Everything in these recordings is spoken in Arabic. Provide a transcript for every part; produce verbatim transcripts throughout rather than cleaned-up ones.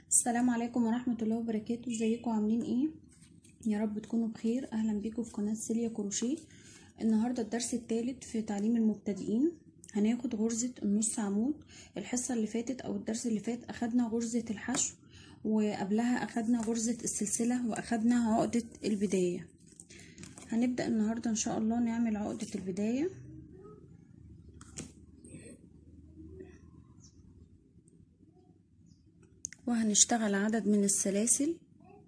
السلام عليكم ورحمة الله وبركاته. ازيكم عاملين ايه؟ يا رب تكونوا بخير. اهلا بيكم في قناة سيليا كروشيه. النهاردة الدرس الثالث في تعليم المبتدئين. هناخد غرزة النص عمود. الحصة اللي فاتت او الدرس اللي فات اخدنا غرزة الحشو، وقبلها اخدنا غرزة السلسلة، واخدنا عقدة البداية. هنبدأ النهاردة ان شاء الله نعمل عقدة البداية. وهنشتغل عدد من السلاسل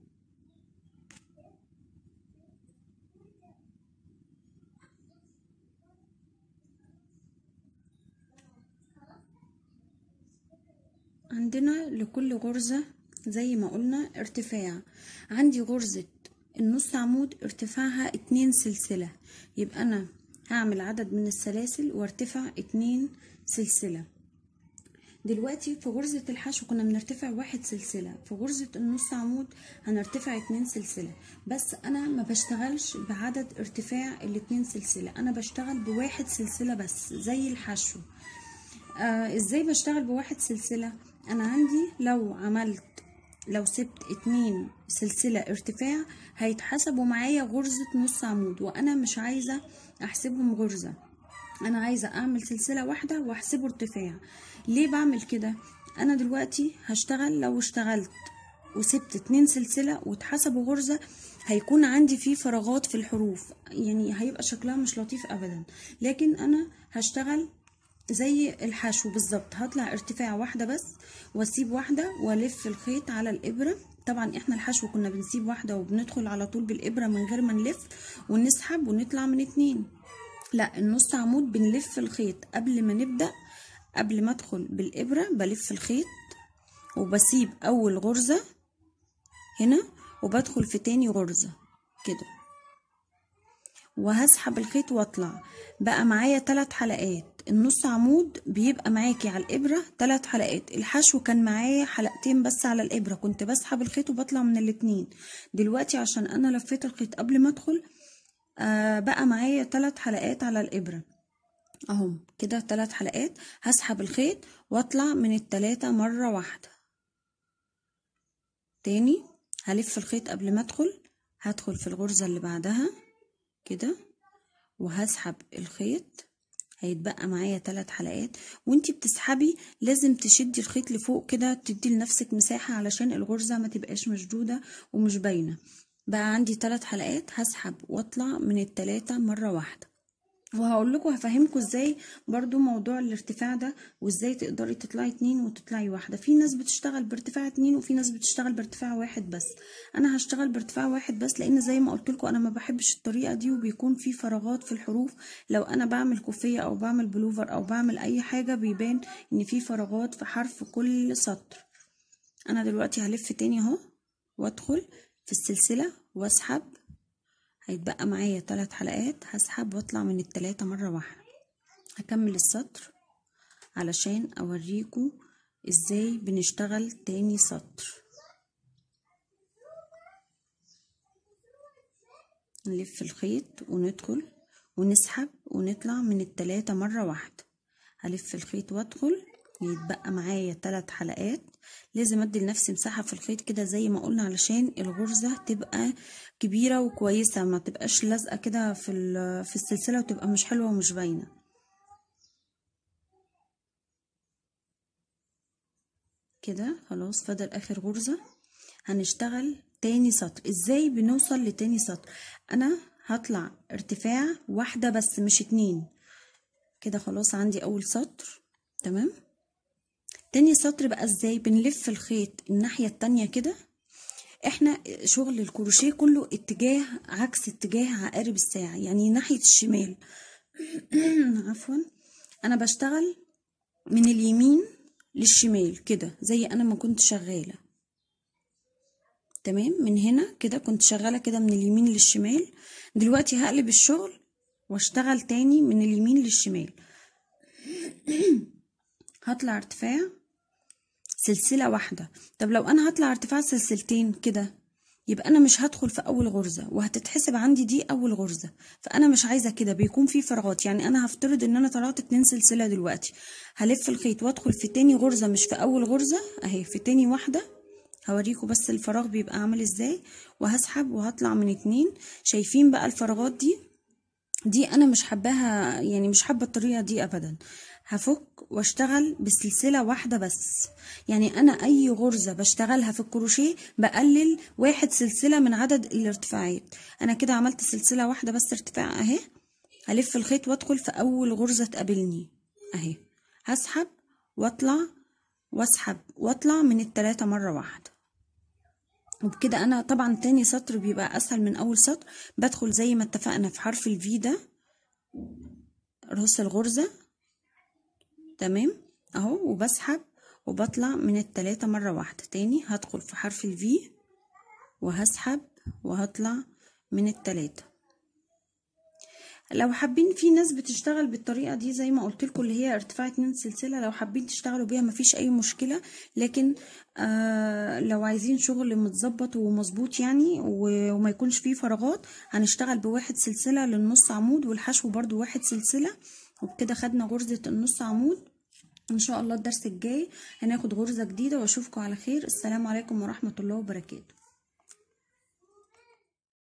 عندنا لكل غرزة زي ما قلنا ارتفاع. عندي غرزة النص عمود ارتفاعها اتنين سلسلة، يبقى انا هعمل عدد من السلاسل وارتفع اتنين سلسلة. دلوقتي في غرزة الحشو كنا بنرتفع واحد سلسلة، في غرزة النص عمود هنرتفع اتنين سلسلة، بس انا ما بشتغلش بعدد ارتفاع الاتنين سلسلة، انا بشتغل بواحد سلسلة بس زي الحشو. آه ازاي بشتغل بواحد سلسلة؟ انا عندي لو عملت لو سبت اتنين سلسلة ارتفاع هيتحسبوا معايا غرزة نص عمود، وانا مش عايزة احسبهم غرزة، انا عايزة اعمل سلسلة واحدة واحسبه ارتفاع. ليه بعمل كده؟ انا دلوقتي هشتغل، لو اشتغلت وسبت اتنين سلسلة واتحسبوا غرزة هيكون عندي فيه فراغات في الحروف، يعني هيبقى شكلها مش لطيف ابدا. لكن انا هشتغل زي الحشو بالظبط، هطلع ارتفاع واحدة بس واسيب واحدة والف الخيط على الابرة. طبعا احنا الحشو كنا بنسيب واحدة وبندخل على طول بالابرة من غير ما نلف ونسحب ونطلع من اتنين. لا، النص عمود بنلف الخيط قبل ما نبدأ، قبل ما ادخل بالابرة بلف الخيط وبسيب اول غرزة هنا وبدخل في تاني غرزة كده وهسحب الخيط واطلع. بقى معايا ثلاث حلقات. النص عمود بيبقى معاكي على الابره ثلاث حلقات، الحشو كان معايا حلقتين بس على الابره، كنت بسحب الخيط وبطلع من الاتنين. دلوقتي عشان انا لفيت الخيط قبل ما ادخل آه بقى معايا ثلاث حلقات على الابره اهم كده، ثلاث حلقات. هسحب الخيط واطلع من الثلاثه مره واحده. تاني هلف الخيط قبل ما ادخل، هدخل في الغرزه اللي بعدها كده وهسحب الخيط، هيتبقى معايا ثلاث حلقات. وانتي بتسحبي لازم تشدي الخيط لفوق كده، تدي لنفسك مساحة علشان الغرزة ما تبقاش مشدودة ومش باينة. بقى عندي ثلاث حلقات، هسحب واطلع من الثلاثة مرة واحدة. وهقول لكم هفهمكم ازاي برضو موضوع الارتفاع ده، وازاي تقدري تطلعي اتنين وتطلعي واحدة. في ناس بتشتغل بارتفاع اتنين وفي ناس بتشتغل بارتفاع واحد بس. انا هشتغل بارتفاع واحد بس لان زي ما قلت لكم انا ما بحبش الطريقة دي وبيكون في فراغات في الحروف. لو انا بعمل كوفية او بعمل بلوفر او بعمل اي حاجة بيبان ان في فراغات في حرف كل سطر. انا دلوقتي هلف تاني اهو وادخل في السلسلة واسحب، هيتبقى معايا ثلاث حلقات، هسحب واطلع من التلاتة مرة واحدة. هكمل السطر علشان اوريكم ازاي بنشتغل تاني سطر. نلف الخيط وندخل ونسحب ونطلع من التلاتة مرة واحدة. هلف الخيط وادخل، يتبقى معايا ثلاث حلقات. لازم ادي لنفسي مساحة في الخيط كده زي ما قلنا علشان الغرزة تبقى كبيرة وكويسة، ما تبقاش لازقة كده في في السلسلة وتبقى مش حلوة ومش باينة. كده خلاص فاضل اخر غرزة. هنشتغل تاني سطر. ازاي بنوصل لتاني سطر؟ انا هطلع ارتفاع واحدة بس مش اتنين. كده خلاص عندي اول سطر تمام. تاني سطر بقى ازاي؟ بنلف الخيط الناحية التانية كده. احنا شغل الكروشيه كله اتجاه عكس اتجاه عقارب الساعة، يعني ناحية الشمال. عفوا، انا بشتغل من اليمين للشمال كده زي انا ما كنت شغالة تمام. من هنا كده كنت شغالة كده من اليمين للشمال. دلوقتي هقلب الشغل واشتغل تاني من اليمين للشمال. هطلع ارتفاع سلسلة واحدة. طب لو انا هطلع ارتفاع سلسلتين كده يبقى انا مش هدخل في اول غرزة وهتتحسب عندي دي اول غرزة، فانا مش عايزة كده، بيكون في فراغات. يعني انا هفترض ان انا طلعت اتنين سلسلة دلوقتي، هلف الخيط وادخل في تاني غرزة مش في اول غرزة اهي، في تاني واحدة هوريكم بس الفراغ بيبقى عامل ازاي، وهسحب وهطلع من اتنين. شايفين بقى الفراغات دي دي انا مش حباها، يعني مش حابه الطريقه دي ابدا. هفك واشتغل بسلسله واحده بس. يعني انا اي غرزه بشتغلها في الكروشيه بقلل واحد سلسله من عدد الارتفاعات. انا كده عملت سلسله واحده بس ارتفاع اهي. هلف الخيط وادخل في اول غرزه تقابلني اهي، هسحب واطلع واسحب واطلع من التلاتة مره واحده. وبكده انا طبعا تاني سطر بيبقى اسهل من اول سطر. بدخل زي ما اتفقنا في حرف الفي ده راس الغرزة، تمام اهو، وبسحب وبطلع من التلاتة مرة واحدة. تاني هدخل في حرف الفي وهسحب وهطلع من التلاتة. لو حابين، في ناس بتشتغل بالطريقة دي زي ما قلت لكم اللي هي ارتفاع اتنين سلسلة، لو حابين تشتغلوا بيها مفيش اي مشكلة. لكن آه لو عايزين شغل متظبط ومظبوط يعني وما يكونش فيه فراغات، هنشتغل بواحد سلسلة للنص عمود، والحشو برضو واحد سلسلة. وبكده خدنا غرزة النص عمود. ان شاء الله الدرس الجاي هناخد غرزة جديدة، واشوفكم على خير. السلام عليكم ورحمة الله وبركاته.